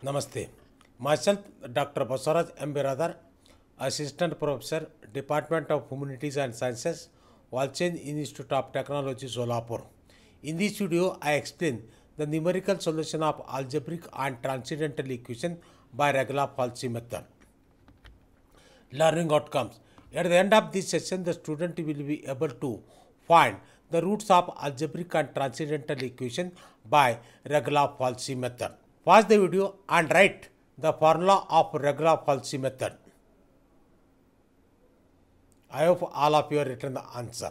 Namaste. Myself, Dr. M Biradar, Assistant Professor, Department of Humanities and Sciences, Walchand Institute of Technology, Solapur. In this video, I explain the numerical solution of algebraic and transcendental equation by Regula Falsi method. Learning outcomes. At the end of this session, the student will be able to find the roots of algebraic and transcendental equation by Regula Falsi method. Pause the video and write the formula of Regula Falsi method. I hope all of you have written the answer.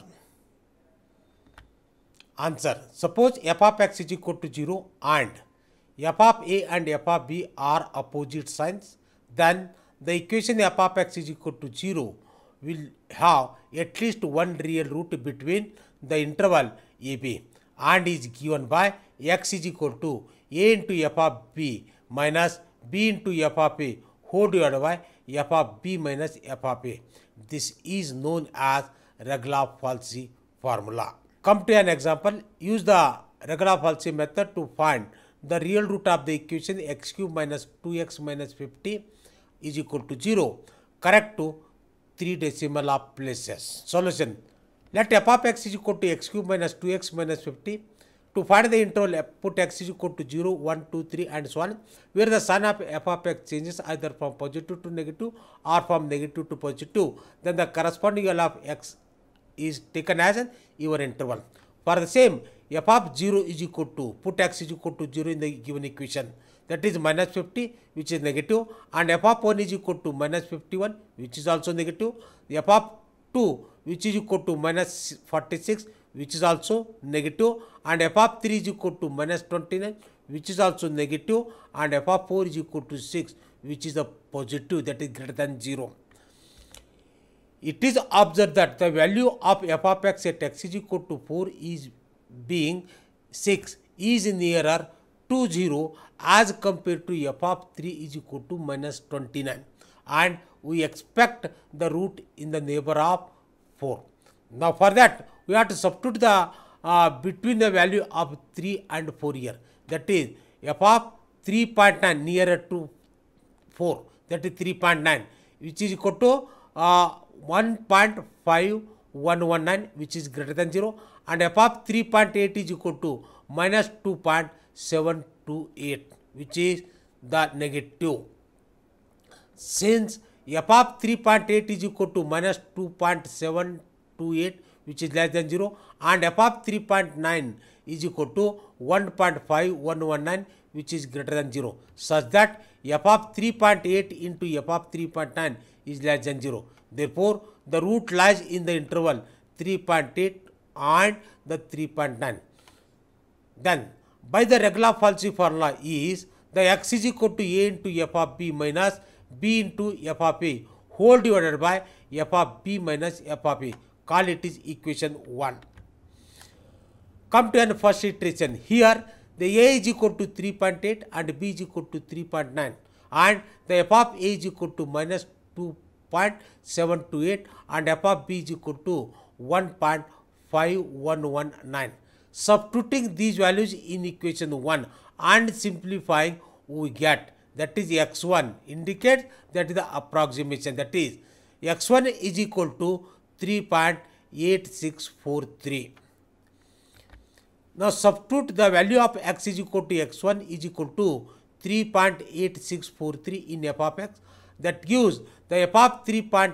Answer. Suppose f of x is equal to 0 and f of a and f of b are opposite signs, then the equation f of x is equal to 0 will have at least one real root between the interval ab and is given by x is equal to a into f of b minus b into f of a whole divided by f of b minus f of a. This is known as Regula Falsi formula. Come to an example. Use the Regula Falsi method to find the real root of the equation x cube minus 2x minus 50 is equal to 0. Correct to 3 decimal of places. Solution. Let f of x is equal to x cube minus 2x minus 50. To find the interval, put x is equal to 0, 1, 2, 3 and so on, where the sign of f of x changes either from positive to negative or from negative to positive. Then the corresponding value of x is taken as your interval. For the same, f of 0 is equal to, put x is equal to 0 in the given equation, that is minus 50, which is negative, and f of 1 is equal to minus 51, which is also negative. The f of 2, which is equal to minus 46, which is also negative, and f of 3 is equal to minus 29, which is also negative, and f of 4 is equal to 6, which is a positive, that is greater than 0. It is observed that the value of f of x at x is equal to 4 is being 6 is nearer to 0 as compared to f of 3 is equal to minus 29, and we expect the root in the neighbor of 4. Now for that, we have to substitute the between the value of 3 and 4 here, that is f of 3.9 nearer to 4, that is 3.9, which is equal to 1.5119, which is greater than 0, and f of 3.8 is equal to minus 2.728, which is the negative. Since f of 3.8 is equal to minus 2.728, which is less than 0, and f of 3.9 is equal to 1.5119, which is greater than 0, such that f of 3.8 into f of 3.9 is less than 0. Therefore, the root lies in the interval 3.8 and the 3.9. Then, by the Regula Falsi formula is the x is equal to a into f of b minus b into f of a whole divided by f of b minus f of a. Call it is equation 1. Come to an first iteration. Here, the a is equal to 3.8 and b is equal to 3.9, and the f of a is equal to minus 2.728 and f of b is equal to 1.5119. Substituting these values in equation 1 and simplifying, we get, that is x1 indicates that is the approximation, that is x1 is equal to 3.8643. Now substitute the value of x is equal to x1 is equal to 3.8643 in f of x. That gives the f of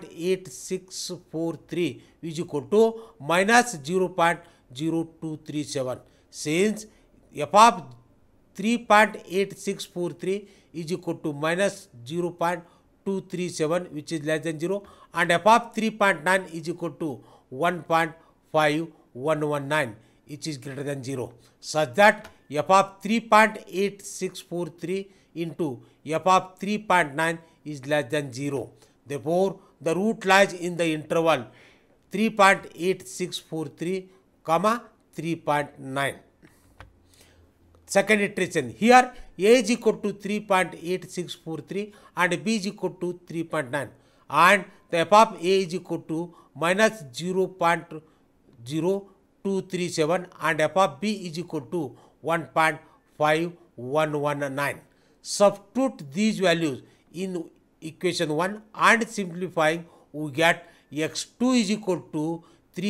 3.8643 is equal to minus 0.0237. Since f of 3.8643 is equal to minus 0.237, which is less than 0, and f of 3.9 is equal to 1.5119, which is greater than 0, such that f of 3.8643 into f of 3.9 is less than 0. Therefore, the root lies in the interval 3.8643, 3.9. Second iteration. Here, a is equal to 3.8643 and b is equal to 3.9, and the f of a is equal to minus 0.0237 and f of b is equal to 1.5119. Substitute these values in equation 1 and simplifying we get x2 is equal to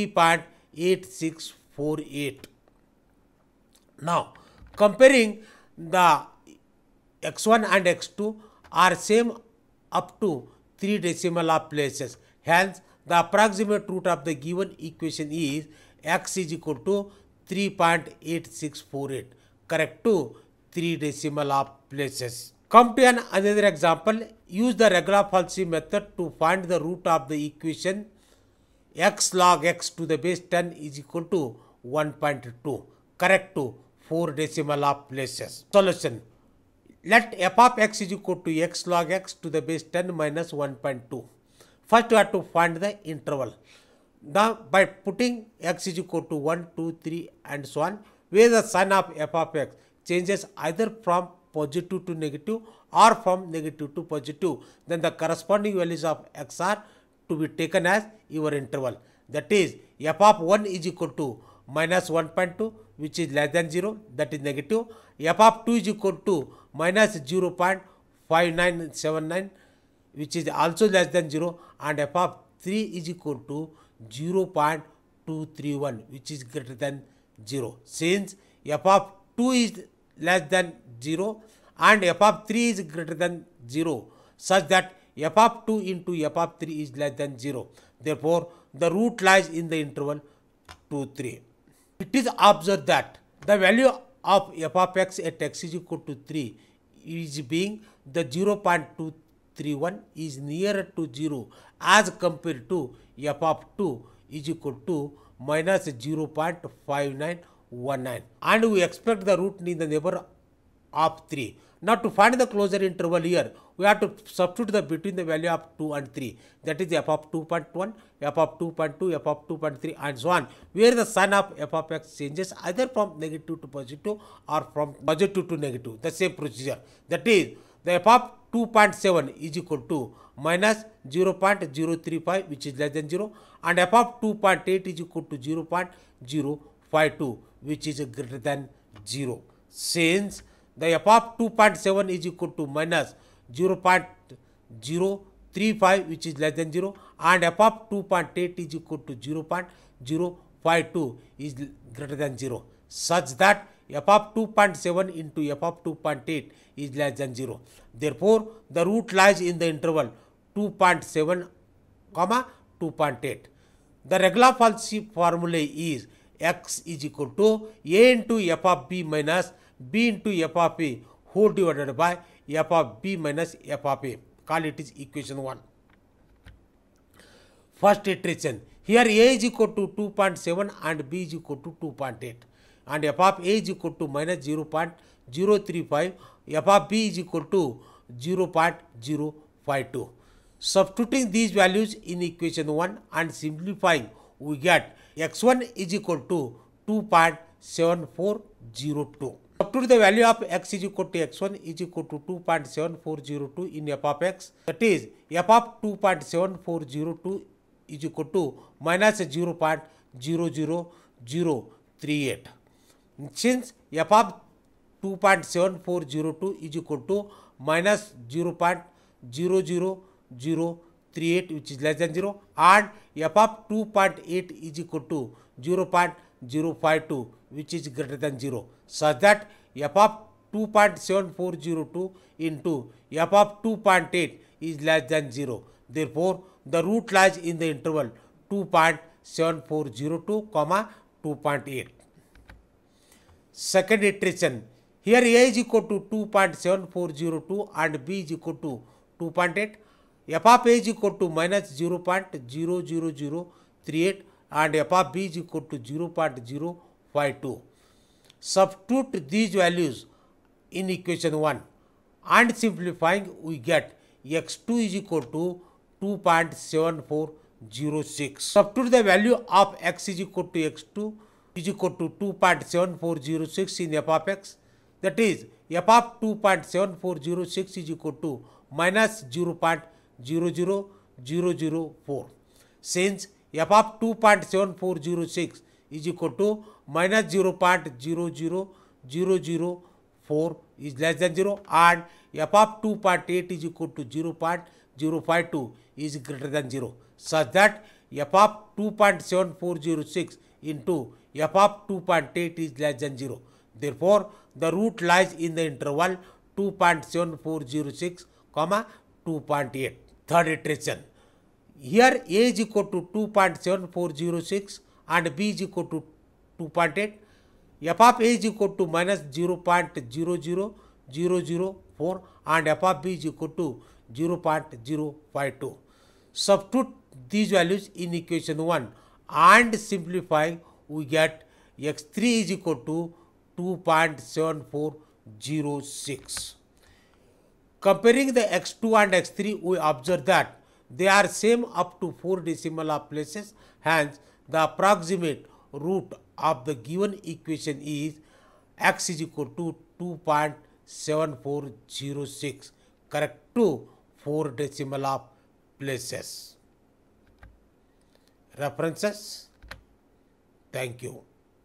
3.8648. Now comparing the x1 and x2 are same up to 3 decimal of places. Hence, the approximate root of the given equation is x is equal to 3.8648, correct to 3 decimal of places. Come to another example. Use the Regula Falsi method to find the root of the equation x log x to the base 10 is equal to 1.2, correct to 4 decimal of places. Solution. Let f of x is equal to x log x to the base 10 minus 1.2. First, you have to find the interval. Now, by putting x is equal to 1, 2, 3 and so on, where the sign of f of x changes either from positive to negative or from negative to positive, then the corresponding values of x are to be taken as your interval. That is, f of 1 is equal to minus 1.2, which is less than 0, that is negative. F of 2 is equal to minus 0.5979, which is also less than 0, and f of 3 is equal to 0.231, which is greater than 0. Since f of 2 is less than 0 and f of 3 is greater than 0, such that f of 2 into f of 3 is less than 0. Therefore, the root lies in the interval 2, 3. It is observed that the value of f of x at x is equal to 3 is being the 0.231 is nearer to 0 as compared to f of 2 is equal to minus 0.5919, and we expect the root in the neighbor of 3. Now to find the closure interval here, we have to substitute the between the value of 2 and 3, that is f of 2.1, f of 2.2, f of 2.3 and so on, where the sign of f of x changes either from negative to positive or from positive to negative, the same procedure. That is, the f of 2.7 is equal to minus 0.035, which is less than 0, and f of 2.8 is equal to 0.052, which is greater than 0. Since the f of 2.7 is equal to minus 0.035, which is less than 0, and f of 2.8 is equal to 0.052 is greater than 0, such that f of 2.7 into f of 2.8 is less than 0. Therefore, the root lies in the interval 2.7, 2.8. The Regula Falsi formula is x is equal to a into f of b minus b into f of a whole divided by f of b minus f of a. Call it is equation 1. First iteration. Here a is equal to 2.7 and b is equal to 2.8, and f of a is equal to minus 0.035, f of b is equal to 0.052. Substituting these values in equation 1 and simplifying, we get x1 is equal to 2.7402. Substitute the value of x is equal to x1 is equal to 2.7402 in f of x. That is, f of 2.7402 is equal to minus 0.00038. Since f of 2.7402 is equal to minus 0.00038, which is less than 0, and f of 2.8 is equal to 0.052, which is greater than 0, such that f of 2.7402 into f of 2.8 is less than 0. Therefore, the root lies in the interval 2.7402, 2.8. Second iteration. Here a is equal to 2.7402 and b is equal to 2.8. F of a is equal to minus 0.00038 and f of b is equal to 0.052. Substitute these values in equation 1 and simplifying, we get x2 is equal to 2.7406. Substitute the value of x is equal to x2 is equal to 2.7406 in f of x. That is, f of 2.7406 is equal to minus 0.00004. Since f of 2.7406 is equal to minus 0.00004, is less than 0 and f of 2.8 is equal to 0.052 is greater than 0, such that f of 2.7406 into f of 2.8 is less than 0. Therefore, the root lies in the interval 2.7406, 2.8. Third iteration. Here a is equal to 2.7406 and b is equal to 2.8. f of a is equal to minus 0.00004 and f of b is equal to 0.052. Substitute these values in equation 1 and simplify, we get x3 is equal to 2.7406. Comparing the x2 and x3, we observe that they are same up to 4 decimal places. Hence, the approximate root of the given equation is x is equal to 2.7406, correct to 4 decimal places. References. Thank you.